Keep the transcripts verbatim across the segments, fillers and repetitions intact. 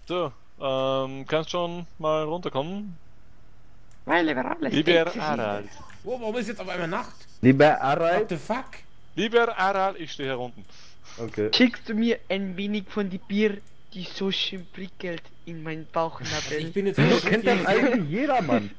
So, ähm, kannst schon mal runterkommen? Weil liberales Lieber Exit. Aral. Oh, warum ist jetzt auf einmal Nacht? Lieber What Arbeit? the fuck? Lieber Aral, ich stehe hier unten. Okay. Schickst du mir ein wenig von die Bier, die so schön prickelt in meinen Ich Bauchnabel? bin jetzt So vor kennt das Sophie. eigentlich jeder, Mann.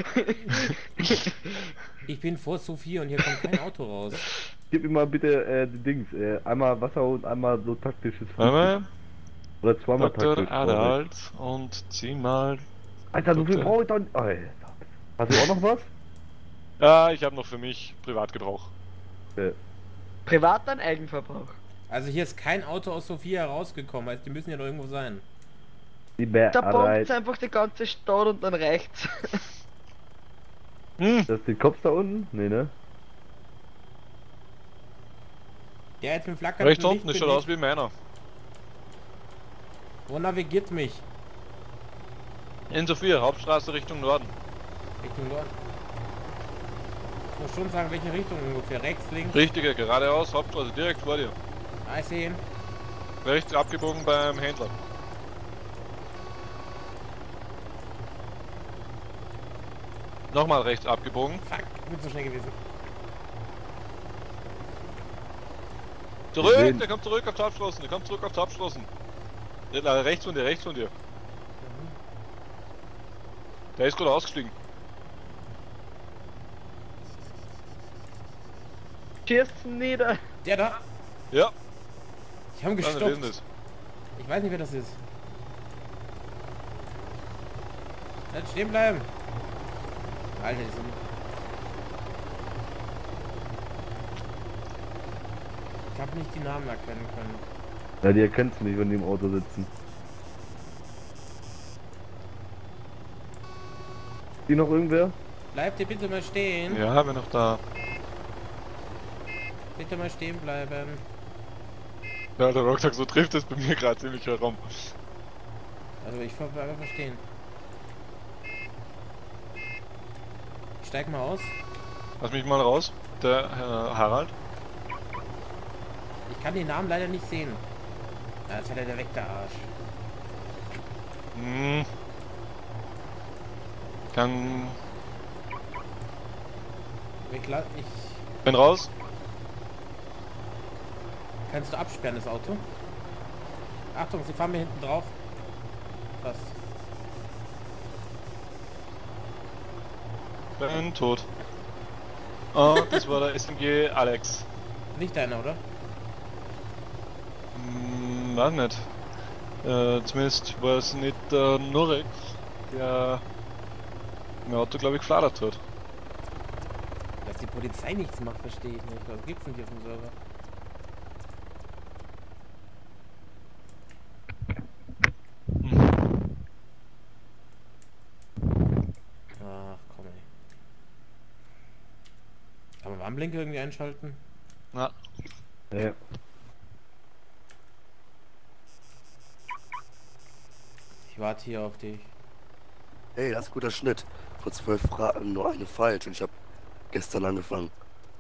Ich bin vor Sophie und hier kommt kein Auto raus. Gib mir mal bitte äh, die Dings. Äh, einmal Wasser und einmal so taktisches Frühstück. Warte Oder zweimal Doktor taktisch. Adalt und zieh mal. Alter, so viel Doktor- brauche ich doch nicht. Alter. Hast du auch noch was? Ja, ich habe noch für mich Privatgebrauch. Okay. Privat dann Eigenverbrauch. Also hier ist kein Auto aus Sophia herausgekommen, also die müssen ja noch irgendwo sein. Lieber Da bombt Arbeit. einfach die ganze Stadt und dann reicht's. Hm, Das ist die Kopf da unten? Nee, ne? Der jetzt mit flackerndem rechts Licht unten, das bin schaut ich. aus wie meiner. Wo navigiert mich? In Sophia, Hauptstraße Richtung Norden. Richtung Norden. Ich muss schon sagen, welche Richtung ungefähr. Rechts, links. Richtige, geradeaus, Hauptstraße direkt vor dir. Ah, ich sehe ihn. Rechts abgebogen beim Händler. Nochmal rechts abgebogen. Fuck, ich bin so schnell gewesen. Zurück, Gesehen. der kommt zurück auf die Hauptstraßen, der kommt zurück auf die Hauptstraßen. Der, äh, rechts von dir, rechts von dir. Der ist gerade ausgestiegen. Schießt ihn nieder. Der da. Ja, Ich habe ihn dann lesen gestoppt. das. Ich weiß nicht, wer das ist. Jetzt stehen bleiben. Alter, die sind... Ich habe nicht die Namen erkennen können. Ja, die erkennst du nicht, wenn die im Auto sitzen. Die noch irgendwer? Bleibt ihr bitte mal stehen. Ja, bin noch da. Bitte mal stehen bleiben. Ja, der Rucksack, so trifft es bei mir gerade ziemlich herum. Also ich bleibe einfach stehen. Ich steig mal aus. Lass mich mal raus. Der Herr Harald. Ich kann den Namen leider nicht sehen. Ja, jetzt hat er der weg, der Arsch. Hm. Dann Ich, la- ich bin raus. Kannst du absperren, das Auto? Achtung, sie fahren mir hinten drauf. Fast. Bin tot. Und das war der S M G Alex. Nicht deiner, oder? Hm, weiß nicht. Äh, zumindest war es nicht der Nurex, der mein Auto, glaube ich, gefladert hat. Dass die Polizei nichts macht, verstehe ich nicht. Was gibt's denn hier auf dem Server? Hm. Ach, komm ey. Kann man Warnblinker irgendwie einschalten? Na, Ja. Ich warte hier auf dich. Ey, das ist ein guter Schnitt. Vor zwölf Fragen nur eine falsch und ich habe gestern angefangen.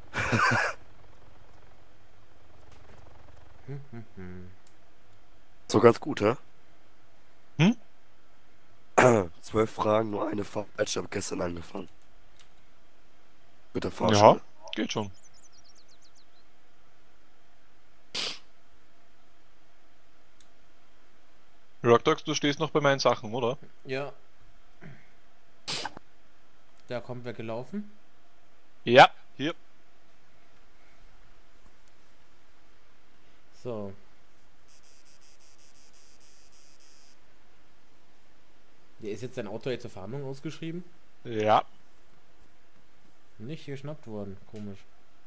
Hm, hm, hm. So ganz gut, hä? Hm? Zwölf Fragen, nur eine falsch. Ich habe gestern angefangen. Mit der ja, Fahrschule. geht schon. Rockdogs, du stehst noch bei meinen Sachen, oder? Ja. Da kommt wer gelaufen. Ja, hier. So. Hier ist jetzt dein Auto jetzt zur Fahndung ausgeschrieben? Ja. Nicht geschnappt worden. Komisch.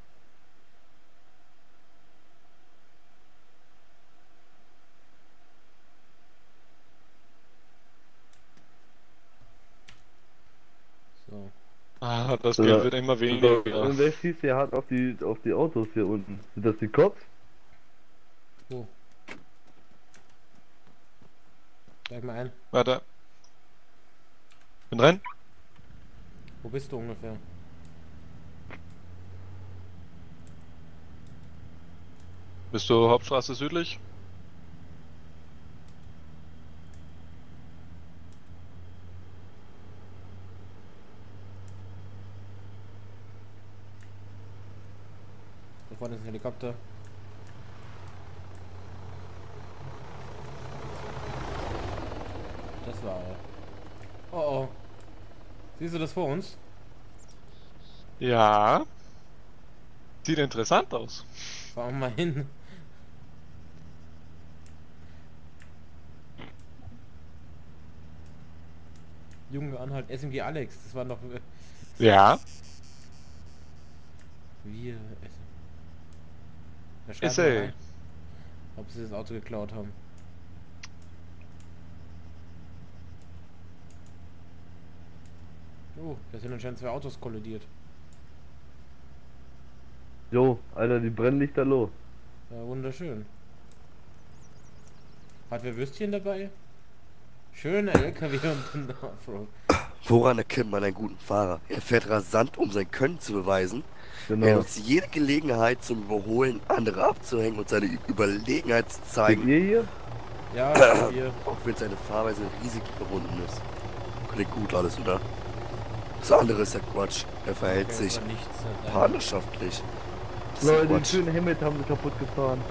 So. Ah, das Ja. Geld wird immer weniger. Und wer schießt hier hart auf die auf die Autos hier unten? Sind das die Cops? Wo? Steig mal ein. Warte. Bin drin? Wo bist du ungefähr? Bist du Hauptstraße südlich? vorne ist ein Helikopter. Das war er. Oh oh. Siehst du das vor uns? Ja. Sieht interessant aus. Fahren wir mal hin. Junge Anhalt, S M G Alex, das war noch... äh, Ja. Wir... Da schreibt Ist mal er. rein, ob sie das Auto geklaut haben. Oh, da sind anscheinend zwei Autos kollidiert. Jo, Alter, die Brennlichter los. Ja, wunderschön. Hat wer Würstchen dabei? Schöner L K W und ein Offroad. Woran erkennt man einen guten Fahrer? Er fährt rasant, um sein Können zu beweisen. Er Genau. nutzt jede Gelegenheit zum Überholen, andere abzuhängen und seine Ü- Überlegenheit zu Seht zeigen, ihr hier? Ja, wir. auch wenn seine Fahrweise Risiken verbunden ist. Klingt gut alles, oder? Das andere ist ja Quatsch. Er verhält Okay, sich das war nichts. Äh, partnerschaftlich. Das ist ja Leute, den Quatsch. schönen Hammett haben sie kaputt gefahren.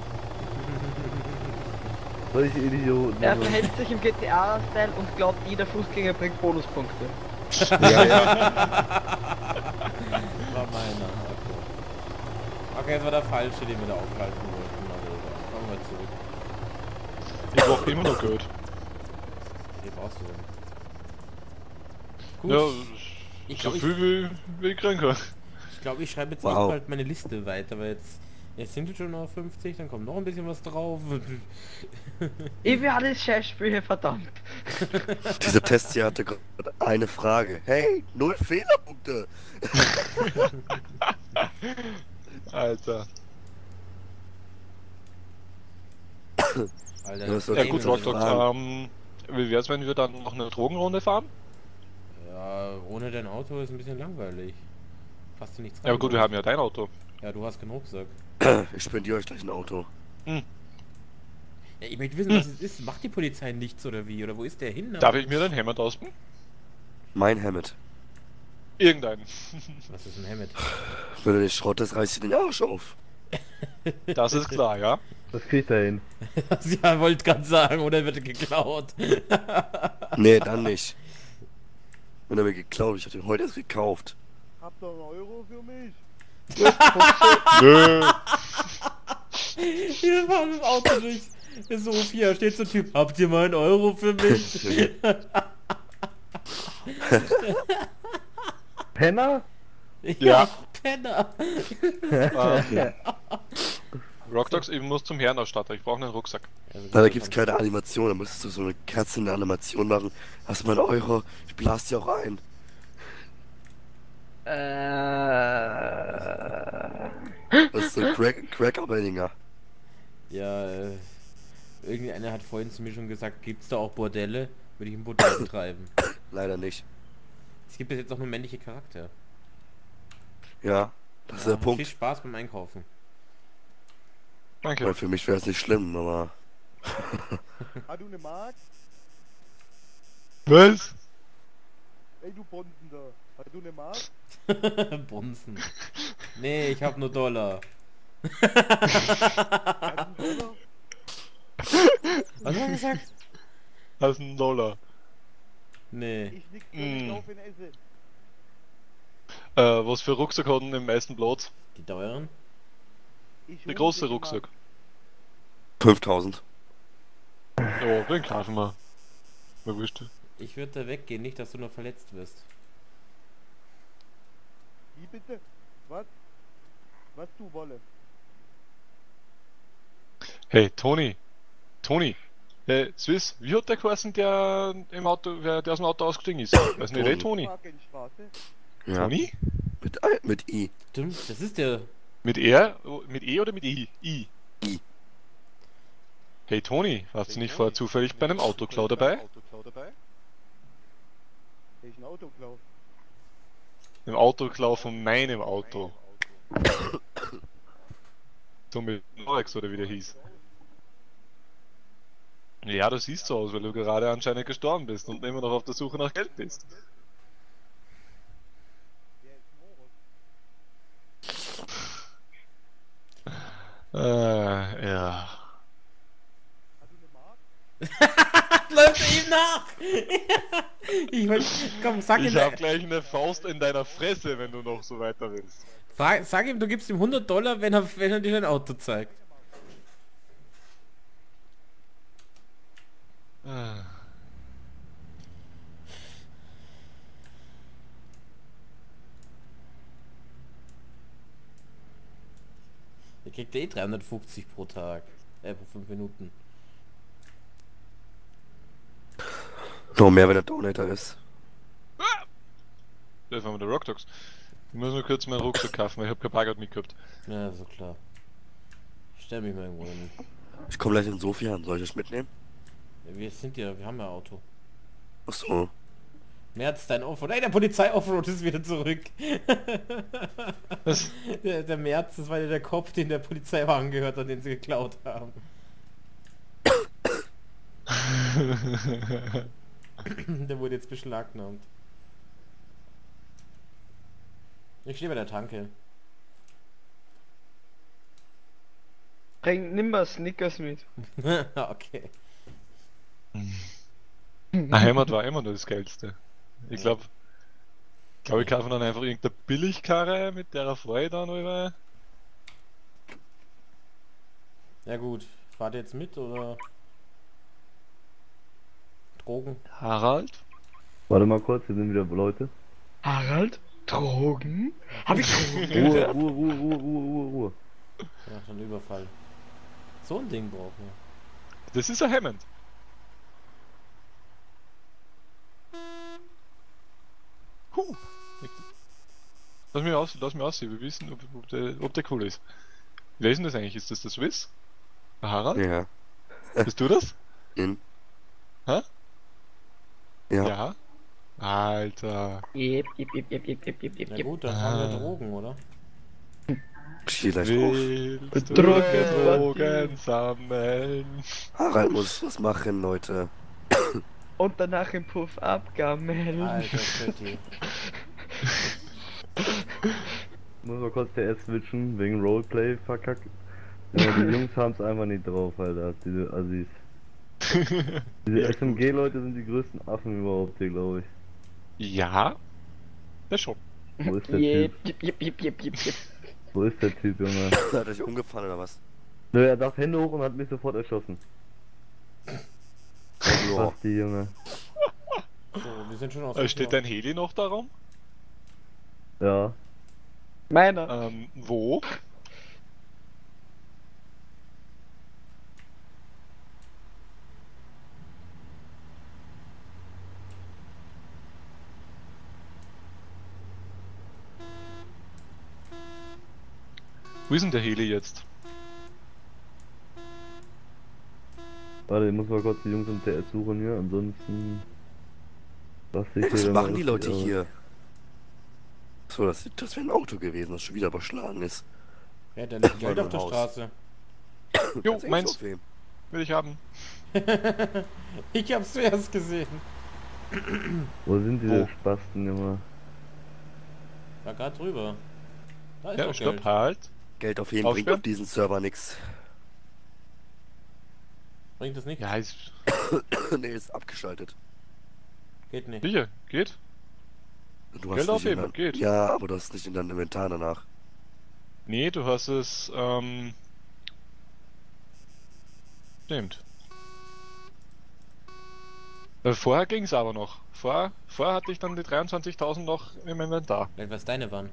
Solche Idioten. Er also. verhält sich im G T A-Style und glaubt, jeder Fußgänger bringt Bonuspunkte. Ja, ja. War meiner. Okay. Okay, jetzt war der falsche, den wir da aufhalten wollten. Also, da kommen wir zurück. Ich brauch immer noch Geld. Wie brauchst du denn? Gut. Ja, ich so glaube, ich, viel wie, wie ich kriegen kann. ich, glaub, ich schreibe jetzt Wow. auch bald meine Liste weiter, weil jetzt, jetzt sind wir schon noch fünfzig, dann kommt noch ein bisschen was drauf. Ich will alles Scheißspiele, verdammt. Dieser Test hier hatte gerade eine Frage. Hey, null Fehlerpunkte. Alter. Alter, Ja, das wird Ja Themen gut, sind Rock so- Dog, ähm, wie wär's, wenn wir dann noch eine Drogenrunde fahren? Ja, ohne dein Auto ist ein bisschen langweilig. Passt dir nichts rein. Ja aber gut, wir haben ja dein Auto. Ja, du hast keinen Rucksack. Ich spendiere euch gleich ein Auto. Ja, ich möchte wissen, was es ist. Macht die Polizei nichts oder wie? Oder wo ist der hin? Darf ich mir dein Hemd ausbauen? Mein Hammett. Irgendeinen. Was ist ein Hemmet? Wenn du nicht schrottest, reiß dir den Arsch auf. Das ist klar, ja? Das kriegt er hin. Ja, wollte gerade sagen, oder wird er geklaut? Nee, dann nicht. Wenn er mir geklaut, ich hab den heute erst gekauft. Habt ihr einen Euro für mich? Nö. Hier fahren das Auto durch Sofia, steht so ein Typ, habt ihr mal einen Euro für mich? Penner? Ja. Penner. Ähm, Rock Dogs, ich muss zum Herrenausstatter, ich brauche einen Rucksack. Leider gibt's keine Animation, da müsstest du so eine Katze in der Animation machen. Hast du mal einen Euro? Ich blas dir auch ein. Äh. Das ist so ein Crack Cracker-Benninger. Ja, äh, irgendeiner hat vorhin zu mir schon gesagt, gibt's da auch Bordelle? Würde ich ein Bordell betreiben. Leider nicht. Es gibt bis jetzt auch nur männliche Charakter. Ja, das ist Ja, der Punkt. Viel Spaß beim Einkaufen. Danke. Weil für mich wäre es nicht schlimm, aber Hast du eine Mark? Was? Ey, du Bonzen da. Hast du eine Mark? Bonzen. Nee, ich hab nur Dollar. Hast du einen Dollar? Was hat er gesagt? Das ist ein Dollar. Nee. Ich nix für Mm. ich kaufe ein Essen. Äh, was für Rucksack hat denn im meisten Platz? Die teuren? Ich Der hol große dir die Rucksack. Mark. fünftausend. Ja, den kaufen wir. Mir wurscht. Ich würde da weggehen, nicht, dass du noch verletzt wirst. Wie bitte? Was? Was du wolle? Hey, Toni. Toni. Hey, Swiss, wie hat der geheißen, der im Auto, wer, der aus dem Auto ausgestiegen ist? Weiß nicht, hey, Toni. Markenstraße? Ja. Toni? Mit, I- mit I. Stimmt, das ist der. Mit R? Mit E oder mit I? I. I. Hey Toni, warst du nicht vorher zufällig bei einem Autoklau dabei? Welchen Autoklau? Im Autoklau von meinem Auto. So mit Norex oder wie der hieß. Ja, du siehst so aus, weil du gerade anscheinend gestorben bist und immer noch auf der Suche nach Geld bist. Wer ist Äh, ja. Läuft er ihm nach! Ich wollte, komm, sag ihm, Ich hab gleich eine Faust in deiner Fresse, wenn du noch so weiter willst. sag, sag ihm, du gibst ihm hundert Dollar, wenn er, wenn er dir ein Auto zeigt. Ah. Der kriegt eh dreihundertfünfzig pro Tag. Äh, pro fünf Minuten. Noch mehr, wenn der Donator ist. Das war mit der Rock Dogs. Ich muss nur kurz meinen Rucksack kaufen, weil ich hab kein Bargeld mitgehabt. Ja, so klar. Ich stell mich mal irgendwo hin. Ich komme gleich in Sofia an. Soll ich das mitnehmen? Ja, wir sind ja, wir haben ja Auto. Achso. März, dein Offroad. Ey, der Polizei-Offroad ist wieder zurück. Was? Der, der März, das war ja der Kopf, den der Polizeiwagen gehört hat, den sie geklaut haben. Der wurde jetzt beschlagnahmt. Ich stehe bei der Tanke. Bring, nimm mal Snickers mit. Okay. Eine Heimat war immer nur das Geilste. Ich glaube, ich glaube, ich kaufe dann einfach irgendeine Billigkarre, mit der er Freude dann über. Ja gut, fahrt ihr jetzt mit oder Drogen? Harald? Warte mal kurz, hier sind wieder Leute. Harald? Drogen? Hab ich Drogen? Ruhe, Ruhe, Ruhe, Ruhe, Ruhe, Ruhe, Ruhe. Ja, schon Überfall. So ein Ding brauchen wir. Das ist ein Hammond. Huh. Lass mich aus, lass mich aussehen, wir wissen, ob, ob, der, ob der cool ist. Wer ist denn das eigentlich? Ist das der Swiss? Der Harald? Ja. Bist du das? In. Hä? Ja. Ja. Alter. Jep, jep, jep, jep, jep, jep, jep, jep, Na jep. gut, dann fahren wir Ah. Drogen, oder? Ich geh gleich drauf. Willst du Drogen, Drogen sammeln? Harald muss was machen, Leute. Und danach im Puff abgammeln. Alter, Fetti. Muss mal kurz der S switchen, wegen Roleplay verkackt. Ja, die Jungs haben's einfach nicht drauf, Alter, diese Assis. Diese Ja, S M G-Leute sind die größten Affen überhaupt hier, glaube ich. Ja. Das schon. Wo ist der Jep, Typ? jep, jep, jep, jep, jep. Wo ist der Typ, Junge? Hat er dich umgefahren oder was? Nö, er dachte Hände hoch und hat mich sofort erschossen. Ja. Was die Junge. So, wir sind schon aus. Äh, Steht dein Heli noch darum? Ja. Meiner. Ähm, wo? Wo ist denn der Heli jetzt? Warte, ich muss mal kurz die Jungs im T S suchen hier, ansonsten... Was, ich Hey, was hier machen mal die lustig Leute aus. hier? So, das, das wäre ein Auto gewesen, das schon wieder überschlagen ist. Ja, da liegt Geld Mal auf der Haus. Straße. Jo, Ganz ehrlich, meins. auf wem? Will ich haben. Ich hab's zuerst gesehen. Wo sind diese Wo? Spasten, Junge? War grad drüber. Da ist Ja, doch stopp, Geld. halt. Geld auf jeden bringt Aufsperren? auf diesen Server nix. Bringt das nicht? Ja, ist Nee, ist abgeschaltet. Geht nicht. sicher, geht. Du Geld nicht aufheben, in dein- geht. Ja, aber du hast nicht in deinem Inventar danach. Nee, du hast es, ähm... Stimmt. Äh, vorher ging's aber noch. Vorher, vorher hatte ich dann die dreiundzwanzigtausend noch im Inventar. Vielleicht was deine waren.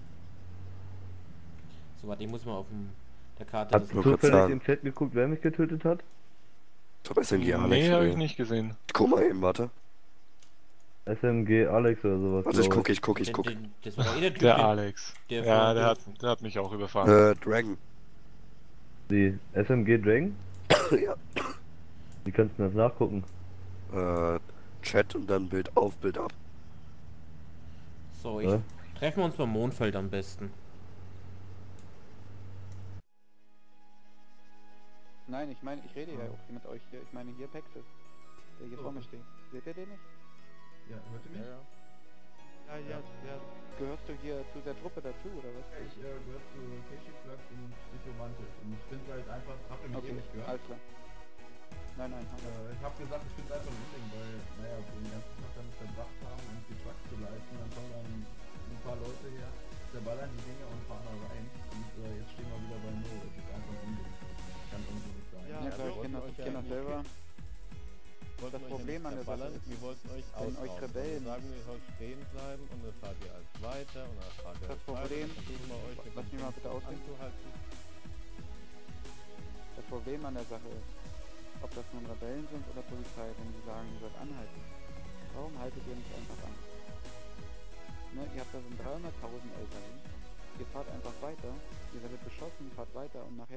So, warte, ich muss mal auf dem, der Karte Hast das du nur kurz zufällig sagen. im Chat geguckt, wer mich getötet hat? Top S M G Alex. Nee, habe oder? ich nicht gesehen. Guck mal eben, warte. S M G Alex oder sowas. Warte, ich glaub gucke, ich gucke, ich Den- gucke. den- Das war doch eh der Typ. Der den- Alex. der ja, von- der der- hat, der hat mich auch überfahren. Äh, Dragon. Die S M G Dragon? Ja. Wie kannst du das nachgucken? Äh, Chat und dann Bild auf, Bild ab. So, ich Ja? treffen wir uns beim Mondfeld am besten. Nein, ich meine, ich rede ja auch hier mit euch hier. Ich meine hier Pexel, der hier vor mir steht. Seht ihr den nicht? Ja, hört ihr mich? Ja, ja, ja. Ja, gehörst du hier zu der Truppe dazu, oder was? Ich äh, gehöre zu Keschiklöck und Psychomantis und ich finde halt einfach, habt ihr mich eh Okay, nicht gehört? alles klar. Nein, nein, haben wir. Äh, ich habe gesagt, ich finde es einfach ein Unding, weil, naja, wir den ganzen Tag damit verbracht haben, uns die Trucks zu leisten, dann kommen dann ein paar Leute her, zerballern die Dinge und fahren da rein und äh, jetzt stehen wir wieder bei Null. Das ist einfach ein Unding. Kann irgendwie nicht sein. Ja, klar, ich kenne das, ich kenn das selber. Wollten Das euch Problem ja an nicht der Sache verballern, ist, wir wollten euch wenn euch ausrauben. Rebellen- Wir sagen, ihr sollt stehen bleiben und dann fahrt ihr als weiter und dann fahrt ihr Das als Problem- weiter. Dann versuchen wir euch mit lass dem mich mal bitte Fuß ausreden. anzuhalten. Das Problem an der Sache ist, ob das nun Rebellen sind oder Polizei, wenn die sagen, ihr sollt anhalten. Warum haltet ihr nicht einfach an? Ne, ihr habt da so ein dreihunderttausend L K W, ihr fahrt einfach weiter, ihr werdet beschossen, fahrt weiter und nachher